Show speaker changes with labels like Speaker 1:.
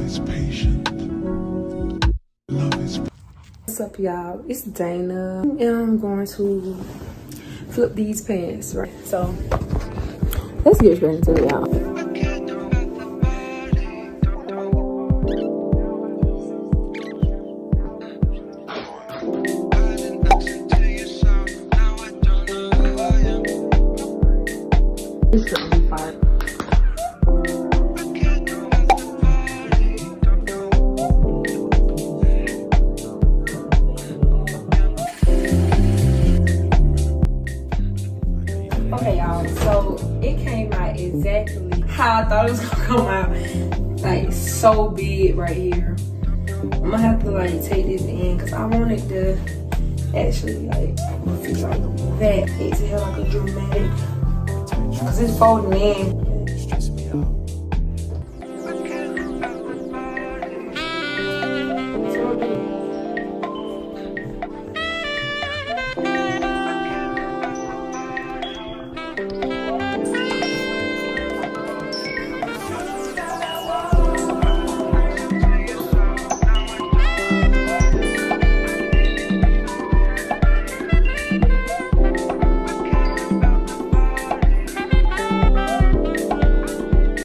Speaker 1: is patient. Love is.
Speaker 2: What's up, y'all? It's Dana, and I'm going to flip these pants, right? So let's get straight into it, y'all. It's gonna be fire. Okay, y'all, so it came out exactly how I thought it was gonna come out. Like, so big right here. I'm gonna have to like take this in because I wanted to actually like feel like that. It to have like a dramatic, because it's folding in.